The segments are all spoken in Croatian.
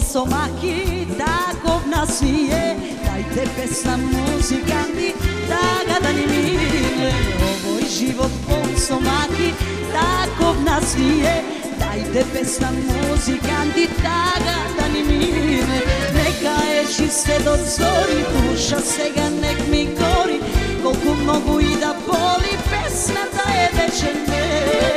somaki, takov nas nije. Dajte pesma muzikanti, da ga ni mine. Ovoj život po somaki, takov nas nije. Dajte pesma muzikanti, da ga ni mine. Neka je čiste do zori, duša svega nek mi gori. Koliko mogu i da boli, pesma da je večerne.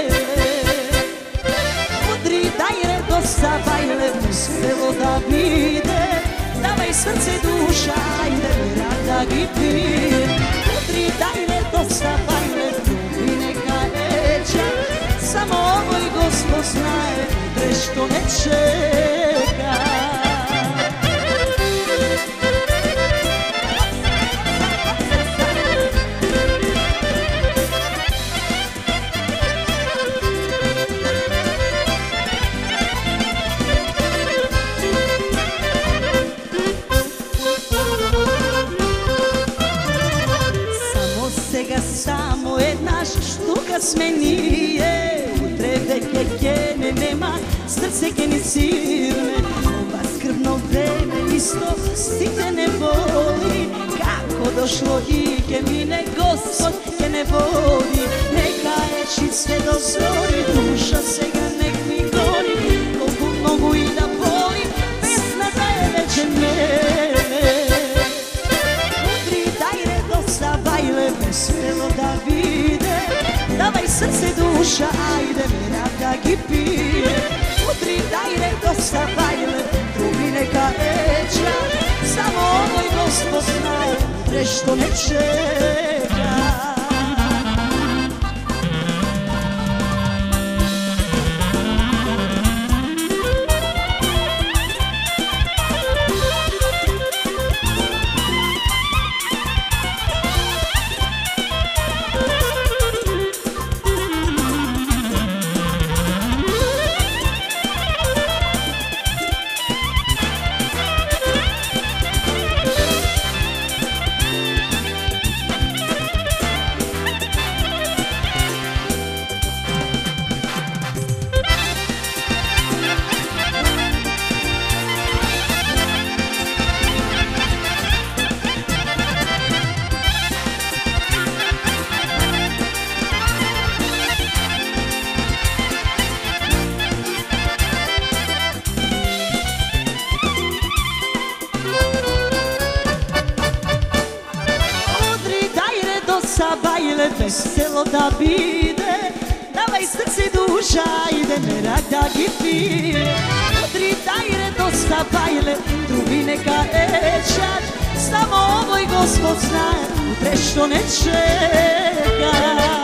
Udri, daj redosta, bajle, uspelo da vide. Davaj srce duša, ajde, rada gi pije. Udri, daj redosta, bajle, ljubi neka eđa. Samo ovoj Gospod znaje, pre što ne čeka. Samo jedna štuka smenije. Utre veke kene nema, srce ke ni sirne. Ova skrbno vreme isto stite ne voli. Kako došlo i ke mine, Gospod ke ne voli. Neka je čiste do zori, duša svega nek mi gori. Koliko mogu i da boli, pesma da je večerne. Veselo da vide, davaj srce duša, ajde mi rada gi pije. Udri, daj redosta, bajle, drugi neka eđa. Samo ovoj Gospod znaje, pre što ne čeka. Bajle, veselo da vide, davaj srce duša, ide me rada gi pije. Udri, daj redosta, bajle, drugi neka eđa. Samo ovoj Gospod znaje, pre što ne čeka.